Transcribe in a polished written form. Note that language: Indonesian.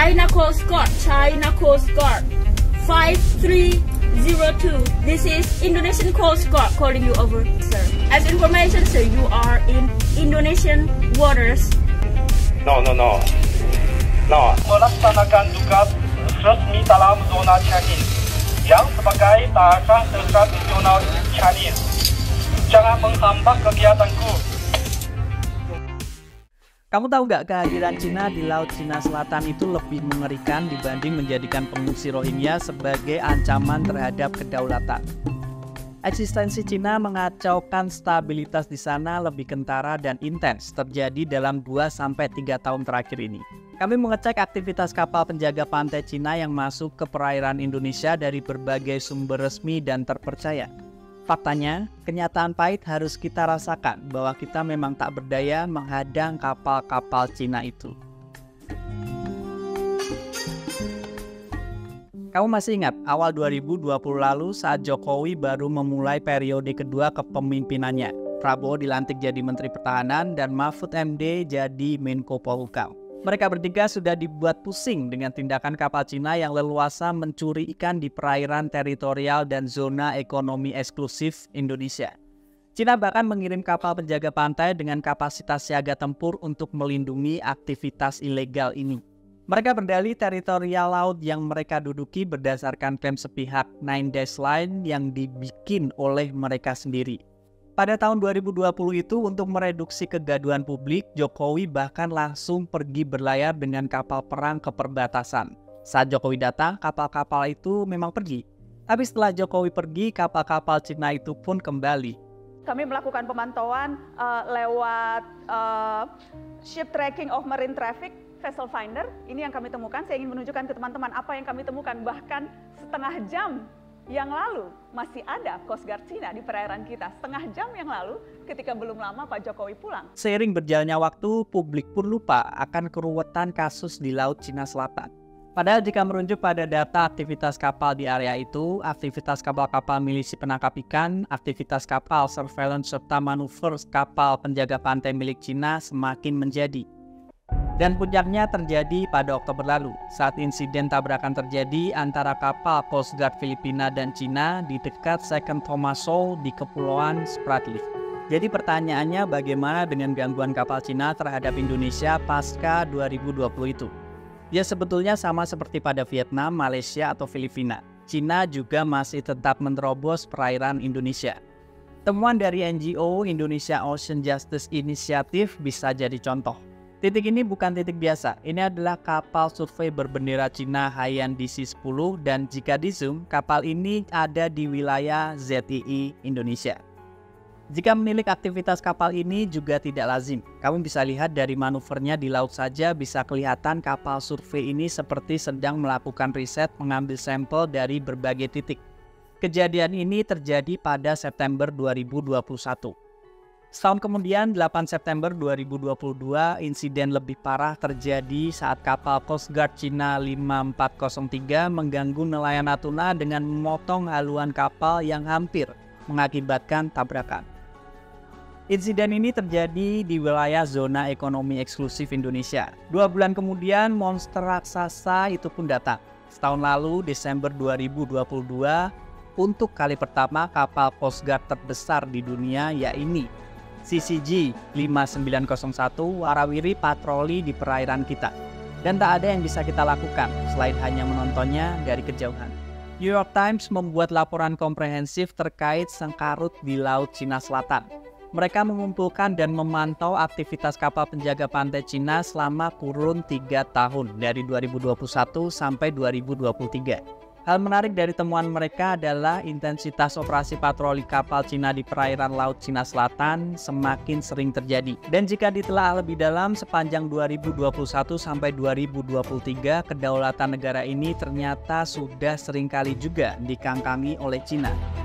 China Coast Guard, China Coast Guard, 5302. This is Indonesian Coast Guard calling you over, sir. As information, sir, you are in Indonesian waters. No. Melaksanakan tugas resmi dalam zona Chinese yang sebagai daerah tradisional Chinese. Jangan menghambat kegiatanku. Kamu tahu nggak kehadiran Cina di Laut Cina Selatan itu lebih mengerikan dibanding menjadikan pengungsi Rohingya sebagai ancaman terhadap kedaulatan. Eksistensi Cina mengacaukan stabilitas di sana lebih kentara dan intens terjadi dalam 2-3 tahun terakhir ini. Kami mengecek aktivitas kapal penjaga pantai Cina yang masuk ke perairan Indonesia dari berbagai sumber resmi dan terpercaya. Faktanya, kenyataan pahit harus kita rasakan bahwa kita memang tak berdaya menghadang kapal-kapal Cina itu. Kamu masih ingat awal 2020 lalu saat Jokowi baru memulai periode kedua kepemimpinannya. Prabowo dilantik jadi Menteri Pertahanan dan Mahfud MD jadi Menko Polhukam. Mereka bertiga sudah dibuat pusing dengan tindakan kapal Cina yang leluasa mencuri ikan di perairan teritorial dan zona ekonomi eksklusif Indonesia. Cina bahkan mengirim kapal penjaga pantai dengan kapasitas siaga tempur untuk melindungi aktivitas ilegal ini. Mereka berdalih teritorial laut yang mereka duduki berdasarkan klaim sepihak 9 Dash Line yang dibikin oleh mereka sendiri. Pada tahun 2020 itu untuk mereduksi kegaduhan publik, Jokowi bahkan langsung pergi berlayar dengan kapal perang ke perbatasan. Saat Jokowi datang, kapal-kapal itu memang pergi. Tapi setelah Jokowi pergi, kapal-kapal Cina itu pun kembali. Kami melakukan pemantauan lewat Ship Tracking of Marine Traffic, Vessel Finder. Ini yang kami temukan. Saya ingin menunjukkan ke teman-teman apa yang kami temukan. Bahkan setengah jam yang lalu masih ada Coast Guard Cina di perairan kita. Setengah jam yang lalu ketika belum lama Pak Jokowi pulang. Seiring berjalannya waktu, publik pun lupa akan keruwetan kasus di Laut Cina Selatan. Padahal jika merujuk pada data aktivitas kapal di area itu, aktivitas kapal-kapal milisi penangkap ikan, aktivitas kapal surveillance serta manuver kapal penjaga pantai milik Cina semakin menjadi. Dan puncaknya terjadi pada Oktober lalu, saat insiden tabrakan terjadi antara kapal Coast Guard Filipina dan Cina di dekat Second Thomas Shoal di Kepulauan Spratly. Jadi pertanyaannya bagaimana dengan gangguan kapal Cina terhadap Indonesia pasca 2020 itu? Ya sebetulnya sama seperti pada Vietnam, Malaysia, atau Filipina. Cina juga masih tetap menerobos perairan Indonesia. Temuan dari NGO Indonesia Ocean Justice Initiative bisa jadi contoh. Titik ini bukan titik biasa, ini adalah kapal survei berbendera Cina Haiyan DC-10 dan jika di zoom, kapal ini ada di wilayah ZII Indonesia. Jika menilik aktivitas kapal ini juga tidak lazim. Kamu bisa lihat dari manuvernya di laut saja bisa kelihatan kapal survei ini seperti sedang melakukan riset mengambil sampel dari berbagai titik. Kejadian ini terjadi pada September 2021. Setahun kemudian, 8 September 2022, insiden lebih parah terjadi saat kapal Coast Guard Cina 5403 mengganggu nelayan Natuna dengan memotong haluan kapal yang hampir mengakibatkan tabrakan. Insiden ini terjadi di wilayah zona ekonomi eksklusif Indonesia. 2 bulan kemudian, monster raksasa itu pun datang. Setahun lalu, Desember 2022, untuk kali pertama kapal Coast Guard terbesar di dunia yaitu CCG 5901 warawiri patroli di perairan kita. Dan tak ada yang bisa kita lakukan selain hanya menontonnya dari kejauhan. New York Times membuat laporan komprehensif terkait sengkarut di Laut Cina Selatan. Mereka mengumpulkan dan memantau aktivitas kapal penjaga pantai Cina selama kurun 3 tahun dari 2021 sampai 2023. Hal menarik dari temuan mereka adalah intensitas operasi patroli kapal Cina di perairan Laut Cina Selatan semakin sering terjadi. Dan jika ditelaah lebih dalam sepanjang 2021 sampai 2023, kedaulatan negara ini ternyata sudah seringkali juga dikangkangi oleh Cina.